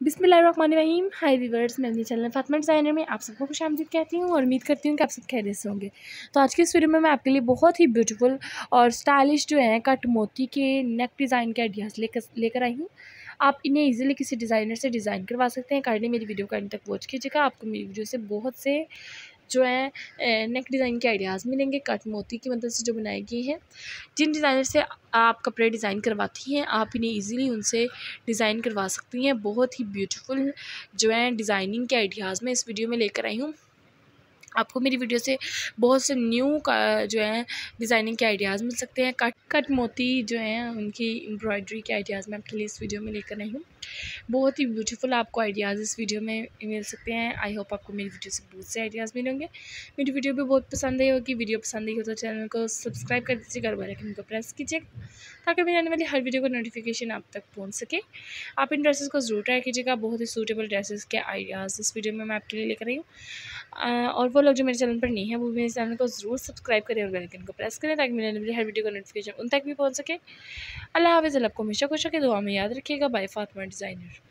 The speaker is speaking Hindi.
बिस्मिल्लाहिर्रहमानिर्रहीम। हाय व्यूअर्स, मैं अपने चैनल फातिमा डिज़ाइनर में आप सबको खुशामदीद कहती हूँ और उम्मीद करती हूँ कि आप सब खैरियत से होंगे। तो आज की इस वीडियो में मैं आपके लिए बहुत ही ब्यूटीफुल और स्टाइलिश जो है कट मोती के नेक डिज़ाइन के आइडियाज़ लेकर आई हूँ। आप इन्हें इजीली किसी डिज़ाइनर से डिज़ाइन करवा सकते हैं। काइंडली मेरी वीडियो का एंड तक वॉच कीजिएगा, आपको मेरी वीडियो से बहुत से जो है नेक डिज़ाइन के आइडियाज़ मिलेंगे कट मोती की मदद से जो बनाई गई हैं। जिन डिज़ाइनर से आप कपड़े डिज़ाइन करवाती हैं आप इन्हें इजीली उनसे डिज़ाइन करवा सकती हैं। बहुत ही ब्यूटीफुल जो है डिज़ाइनिंग के आइडियाज़ मैं इस वीडियो में लेकर आई हूँ। आपको मेरी वीडियो से बहुत से न्यू का जो है डिज़ाइनिंग के आइडियाज़ मिल सकते हैं। कट मोती जो हैं उनकी एम्ब्रॉयडरी के आइडियाज़ मैं आपके लिए इस वीडियो में लेकर आई हूँ। बहुत ही ब्यूटीफुल आपको आइडियाज़ इस वीडियो में मिल सकते हैं। आई होप आपको मेरी वीडियो से बहुत से आइडियाज़ मिलेंगे। मेरी वीडियो भी बहुत पसंद आई होगी। वीडियो पसंद आई हो तो चैनल को सब्सक्राइब कर दीजिएगा और बेल आइकन को प्रेस कीजिएगा ताकि मेरी आने वाली हर वीडियो को नोटिफिकेशन आप तक पहुँच सके। आप इन ड्रेसेस को ज़रूर ट्राई कीजिएगा। बहुत ही सूटेबल ड्रेसेस के आइडियाज़ इस वीडियो में मैं आपके लिए लेकर आई हूँ। और वो लोग जो मेरे चैनल पर नहीं है वो मेरे चैनल को ज़रूर सब्सक्राइब करें और बेल आइकन को प्रेस करें ताकि मेरी आने वाली हर वीडियो का नोटिफिकेशन उन तक भी पहुँच सके। अल्लाह हाफ़िज़। आपको हमेशा खुश रखें, दुआ में याद रखिएगा। Bye Fatima designer.